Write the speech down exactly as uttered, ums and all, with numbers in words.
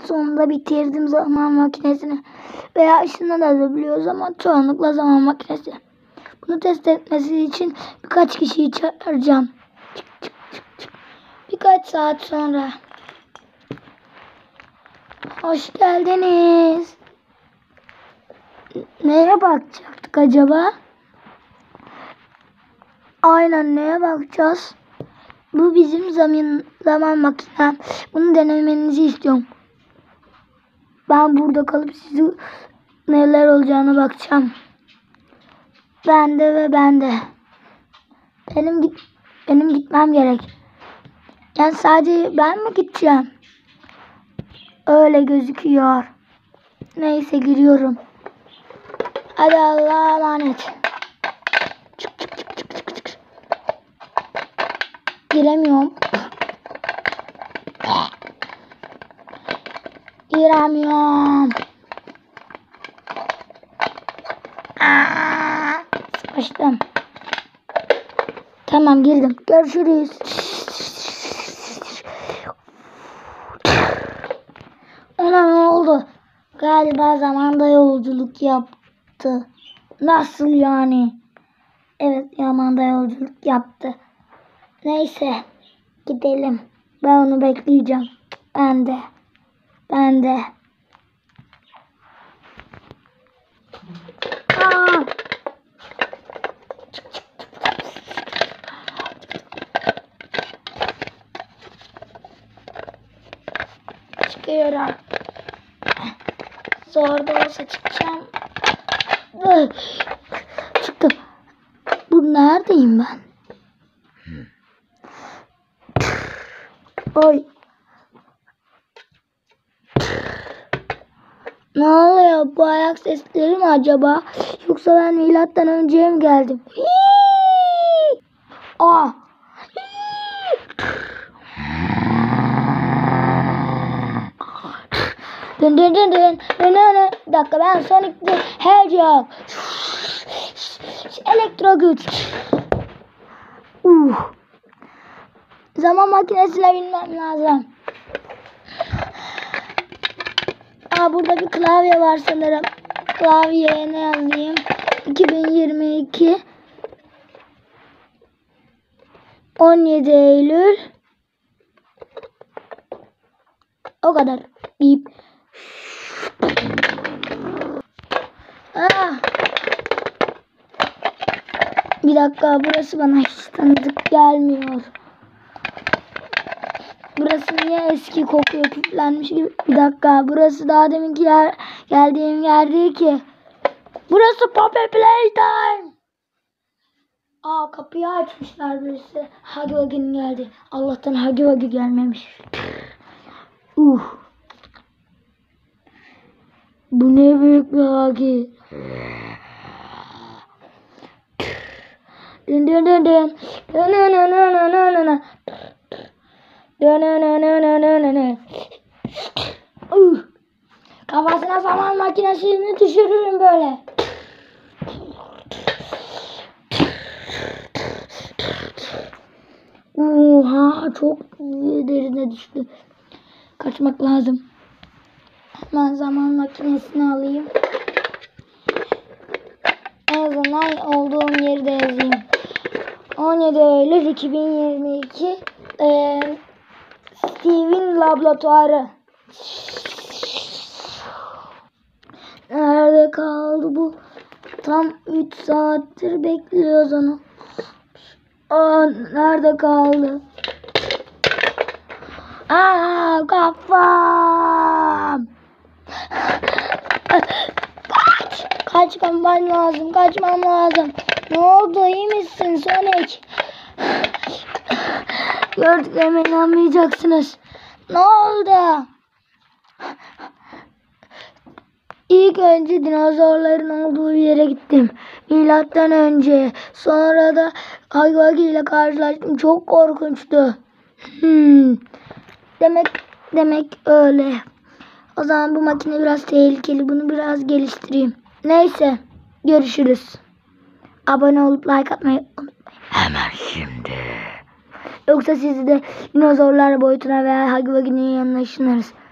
sonunda bitirdim zaman makinesini. Veya ışınlanabiliyoruz ama çoğunlukla zaman makinesi. Bunu test etmesi için birkaç kişiyi çağıracağım. Çık, çık, çık, çık. Birkaç saat sonra. Hoş geldiniz. Neye bakacaktık acaba? Aynen, neye bakacağız? Bu bizim zaman, zaman makinem. Bunu denemenizi istiyorum. Ben burada kalıp sizi neler olacağına bakacağım. Bende ve bende. Benim git benim gitmem gerek. Yani sadece ben mi gideceğim? Öyle gözüküyor. Neyse, giriyorum. Hadi Allah'a emanet. Çık çık çık çık çık çık. Giremiyorum. Giremiyorum. Aa, sıkıştım. Tamam, girdim. Görüşürüz. Ona ne oldu? Galiba zamanda yolculuk yaptı. Nasıl yani? Evet, zamanda yolculuk yaptı. Neyse, gidelim. Ben onu bekleyeceğim. Ben de. Ben de. Aa! Çıkıyorum. Zor da olsa çıkacağım. Çıktım. Bu neredeyim ben? Oy. Ne oluyor? Bu ayak sesleri mi acaba? Yoksa ben milattan önceye mi geldim? Hii! Aa! Dın dın dın dın dın dın. Bir dakika, ben Sonic the Hedgehog. Elektro güç. Uh. Zaman makinesine binmem lazım. Aa, burada bir klavye var sanırım. Klavyeye ne yazayım? iki bin yirmi iki on yedi Eylül. O kadar. Bip. Ah. Bir dakika, burası bana hiç tanıdık gelmiyor. Burası niye eski kokuyor, küflenmiş gibi. Bir dakika, burası daha deminki yer, geldiğim yer değil ki. Burası Poppy Playtime. Aa, kapıyı açmışlar birisi. Huggy Wuggy'nin geldi. Allah'tan Huggy Wuggy gelmemiş. Uh. Bu ne büyük bir Huggy. Dın dın dın dın. Dın dın dın dın dın dın dın. Dön dön dön dön dön dön dön. Uh. Kafasına zaman makinesini düşürürüm böyle. Oha, çok derine düştü. Kaçmak lazım. Hemen zaman makinesini alayım. En azından olduğum yeri de yazayım. on yedi Eylül iki bin yirmi iki ee, Steve'in laboratuvarı. Nerede kaldı bu? Tam üç saattir bekliyoruz onu. Aa, nerede kaldı? Aa, kafam. Kaç. Kaçmam lazım. Kaçmam lazım. Ne oldu? İyi misin Sonic? Gördüklerime inanmayacaksınız. Ne oldu? İlk önce dinozorların olduğu yere gittim. Milattan önce. Sonra da Huggy Wuggy ile karşılaştım. Çok korkunçtu. Hmm. Demek demek öyle. O zaman bu makine biraz tehlikeli. Bunu biraz geliştireyim. Neyse. Görüşürüz. Abone olup like atmayı unutmayın. Hemen şimdi. Yoksa sizi de dinozorlar boyutuna veya Huggy Wuggy'nin yanına ışınlarız.